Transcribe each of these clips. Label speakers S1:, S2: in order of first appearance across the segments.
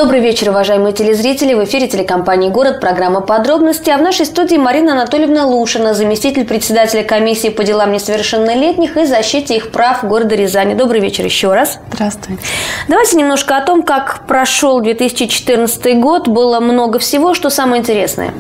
S1: Добрый вечер, уважаемые телезрители. В эфире телекомпании «Город», программа «Подробности». А в нашей студии Марина Анатольевна Лушина, заместитель председателя комиссии по делам несовершеннолетних и защите их прав города Рязани. Добрый вечер еще раз.
S2: Здравствуйте.
S1: Давайте немножко о том, как прошел 2014 год. Было много всего. Что самое интересное?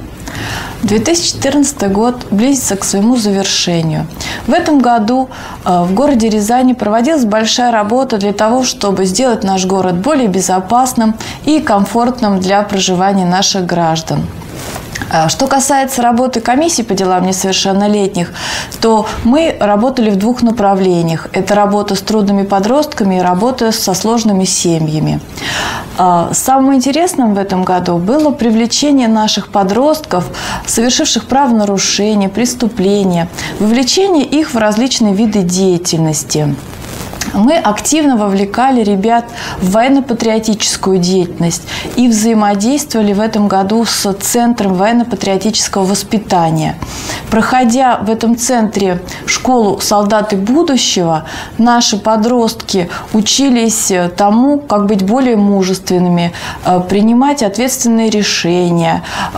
S2: 2014 год близится к своему завершению. В этом году в городе Рязани проводилась большая работа для того, чтобы сделать наш город более безопасным и комфортным для проживания наших граждан. Что касается работы комиссии по делам несовершеннолетних, то мы работали в двух направлениях. Это работа с трудными подростками и работа со сложными семьями. Самым интересным в этом году было привлечение наших подростков, совершивших правонарушения, преступления, вовлечение их в различные виды деятельности. Мы активно вовлекали ребят в военно-патриотическую деятельность и взаимодействовали в этом году с Центром военно-патриотического воспитания. Проходя в этом центре школу «Солдаты будущего», наши подростки учились тому, как быть более мужественными, принимать ответственные решения,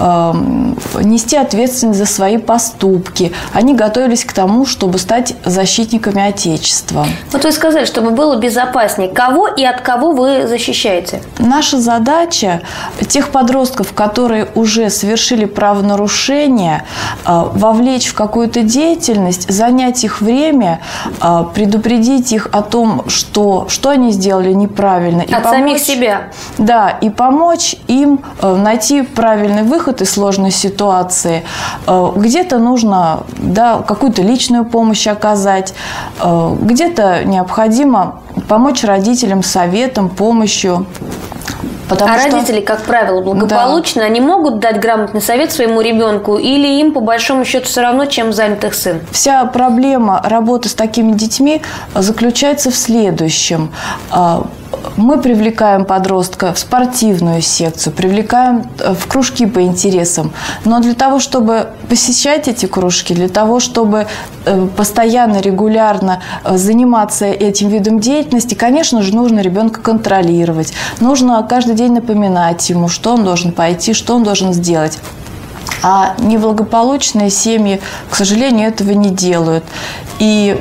S2: нести ответственность за свои поступки. Они готовились к тому, чтобы стать защитниками Отечества.
S1: Вот вы сказали, чтобы было безопаснее. Кого и от кого вы защищаете?
S2: Наша задача тех подростков, которые уже совершили правонарушение, вовлечь в какую-то деятельность, занять их время, предупредить их о том, что они сделали неправильно.
S1: От самих себя.
S2: Да, и помочь им найти правильный выход из сложной ситуации. Где-то нужно какую-то личную помощь оказать, где-то необходимо помочь родителям советом, помощью.
S1: Родители, как правило, благополучны, они могут дать грамотный совет своему ребенку или им, по большому счету, все равно, чем занят их сын?
S2: Вся проблема работы с такими детьми заключается в следующем. Мы привлекаем подростка в спортивную секцию, привлекаем в кружки по интересам. Но для того, чтобы посещать эти кружки, для того, чтобы постоянно, регулярно заниматься этим видом деятельности, конечно же, нужно ребенка контролировать. Нужно каждый день напоминать ему, что он должен пойти, что он должен сделать. А неблагополучные семьи, к сожалению, этого не делают. И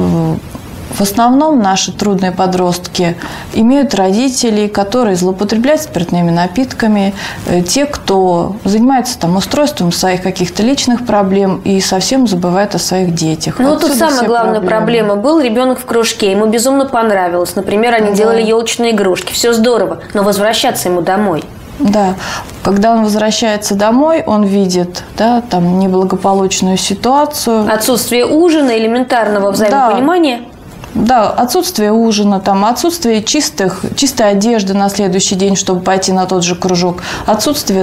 S2: в основном наши трудные подростки имеют родителей, которые злоупотребляют спиртными напитками, те, кто занимается устройством своих каких-то личных проблем и совсем забывает о своих детях.
S1: Ну, тут самая главная проблема. Был ребенок в кружке, ему безумно понравилось. Например, они делали елочные игрушки. Все здорово, но возвращаться ему домой.
S2: Да, когда он возвращается домой, он видит там неблагополучную ситуацию.
S1: Отсутствие ужина, элементарного взаимопонимания.
S2: Да, отсутствие ужина, отсутствие чистой одежды на следующий день, чтобы пойти на тот же кружок, отсутствие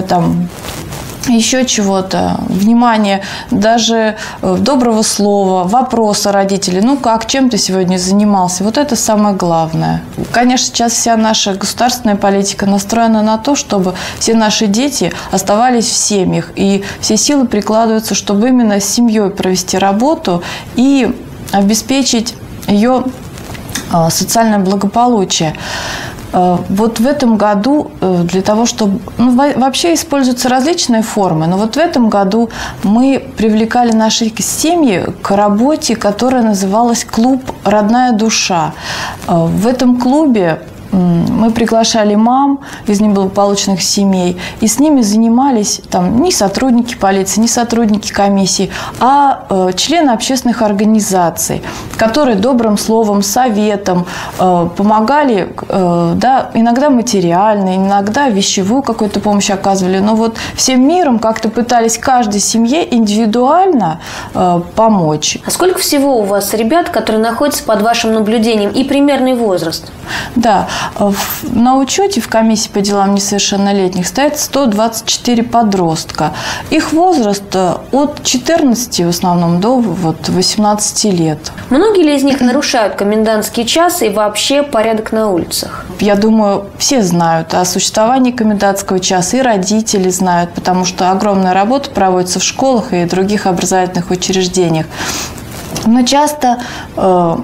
S2: еще чего-то, внимания, даже доброго слова, вопроса родителей. Ну как, чем ты сегодня занимался? Вот это самое главное. Конечно, сейчас вся наша государственная политика настроена на то, чтобы все наши дети оставались в семьях. И все силы прикладываются, чтобы именно с семьей провести работу и обеспечить ее социальное благополучие. Вот в этом году для того, чтобы... вообще используются различные формы, но вот в этом году мы привлекали наши семьи к работе, которая называлась «Клуб «Родная душа». В этом клубе мы приглашали мам из неблагополучных семей, и с ними занимались не сотрудники полиции, не сотрудники комиссии, а члены общественных организаций, которые добрым словом, советом помогали, иногда материально, иногда вещевую какую-то помощь оказывали, но вот всем миром как-то пытались каждой семье индивидуально помочь.
S1: А сколько всего у вас ребят, которые находятся под вашим наблюдением, и примерный возраст?
S2: Да, на учете в комиссии по делам несовершеннолетних стоит 124 подростка. Их возраст от 14 в основном до 18 лет.
S1: Многие ли из них нарушают комендантский час и вообще порядок на улицах?
S2: Я думаю, все знают о существовании комендантского часа, и родители знают, потому что огромная работа проводится в школах и других образовательных учреждениях. Но часто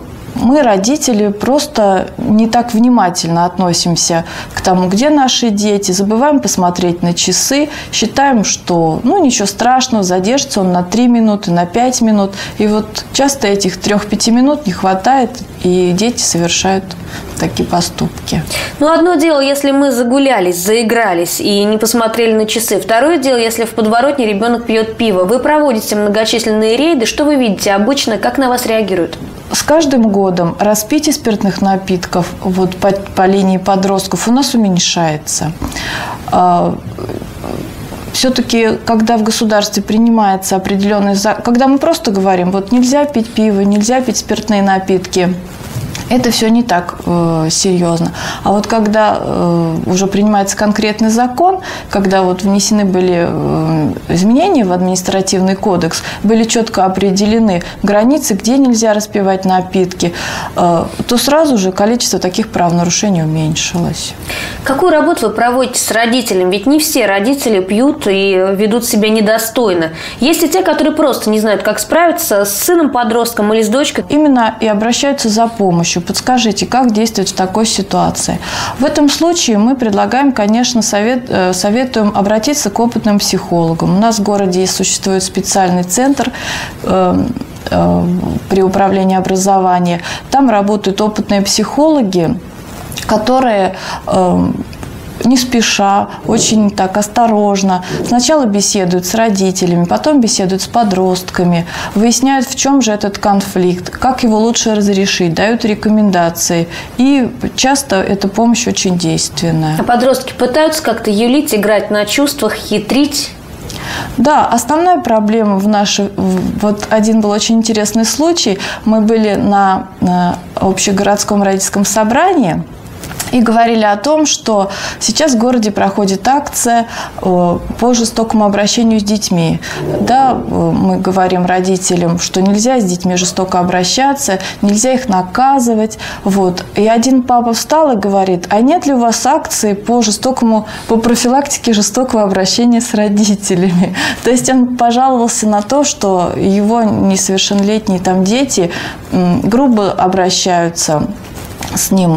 S2: мы, родители, просто не так внимательно относимся к тому, где наши дети, забываем посмотреть на часы, считаем, что ничего страшного, задержится он на 3 минуты, на 5 минут. И вот часто этих 3-5 минут не хватает, и дети совершают такие поступки.
S1: Одно дело, если мы загулялись, заигрались и не посмотрели на часы. Второе дело, если в подворотне ребенок пьет пиво. Вы проводите многочисленные рейды. Что вы видите обычно? Как на вас реагируют?
S2: С каждым годом распитие спиртных напитков по линии подростков у нас уменьшается. Все-таки, когда в государстве принимается определенный... Когда мы просто говорим, нельзя пить пиво, нельзя пить спиртные напитки, это все не так серьезно. А вот когда уже принимается конкретный закон, когда внесены были изменения в административный кодекс, были четко определены границы, где нельзя распивать напитки, то сразу же количество таких правонарушений уменьшилось.
S1: Какую работу вы проводите с родителями? Ведь не все родители пьют и ведут себя недостойно. Есть и те, которые просто не знают, как справиться с сыном-подростком или с дочкой.
S2: Именно и обращаются за помощью. Подскажите, как действовать в такой ситуации? В этом случае мы предлагаем, конечно, советуем обратиться к опытным психологам. У нас в городе существует специальный центр при управлении образования. Там работают опытные психологи, которые не спеша, очень так осторожно. Сначала беседуют с родителями, потом беседуют с подростками, выясняют, в чем же этот конфликт, как его лучше разрешить, дают рекомендации. И часто эта помощь очень действенная.
S1: А подростки пытаются как-то юлить, играть на чувствах, хитрить?
S2: Да, основная проблема один был очень интересный случай. Мы были на общегородском родительском собрании и говорили о том, что сейчас в городе проходит акция по жестокому обращению с детьми. Да, мы говорим родителям, что нельзя с детьми жестоко обращаться, нельзя их наказывать. И один папа встал и говорит: а нет ли у вас акции по профилактике жестокого обращения с родителями? То есть он пожаловался на то, что его несовершеннолетние дети грубо обращаются с ним.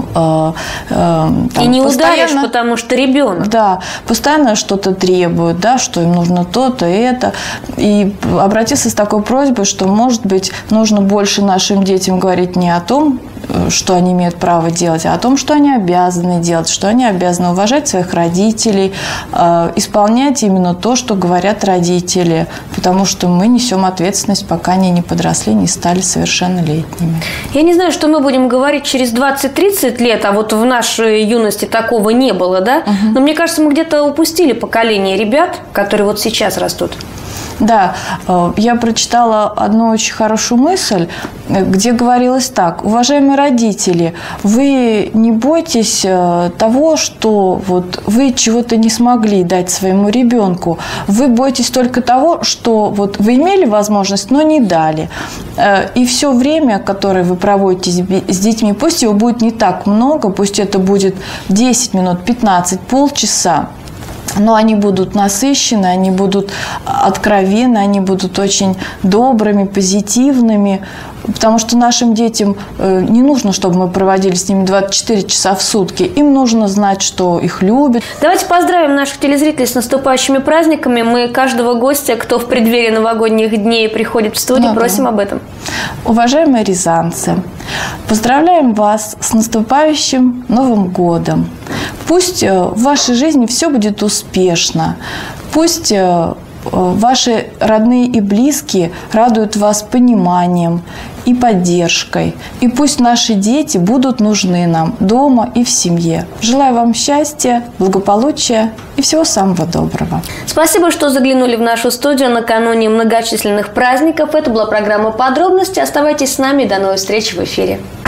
S1: И не ударишь, потому что ребенок.
S2: Да, постоянно что-то требуют, да, что им нужно то-то и это. И обратиться с такой просьбой, что, может быть, нужно больше нашим детям говорить не о том, что они имеют право делать, а о том, что они обязаны делать, что они обязаны уважать своих родителей, исполнять именно то, что говорят родители, потому что мы несем ответственность, пока они не подросли, не стали совершеннолетними.
S1: Я не знаю, что мы будем говорить через 20-30 лет, а в нашей юности такого не было, да? Но мне кажется, мы где-то упустили поколение ребят, которые сейчас растут.
S2: Да, я прочитала одну очень хорошую мысль, где говорилось так: уважаемые родители, вы не бойтесь того, что вы чего-то не смогли дать своему ребенку. Вы бойтесь только того, что вы имели возможность, но не дали. И все время, которое вы проводите с детьми, пусть его будет не так много, пусть это будет 10 минут, 15, полчаса, но они будут насыщены, они будут откровенны, они будут очень добрыми, позитивными, потому что нашим детям не нужно, чтобы мы проводили с ними 24 часа в сутки. Им нужно знать, что их любят.
S1: Давайте поздравим наших телезрителей с наступающими праздниками. Мы каждого гостя, кто в преддверии новогодних дней приходит в студию, просим об этом.
S2: Уважаемые рязанцы, поздравляем вас с наступающим Новым годом. Пусть в вашей жизни все будет успешно. Пусть ваши родные и близкие радуют вас пониманием и поддержкой. И пусть наши дети будут нужны нам дома и в семье. Желаю вам счастья, благополучия и всего самого доброго.
S1: Спасибо, что заглянули в нашу студию накануне многочисленных праздников. Это была программа «Подробности». Оставайтесь с нами. До новых встреч в эфире.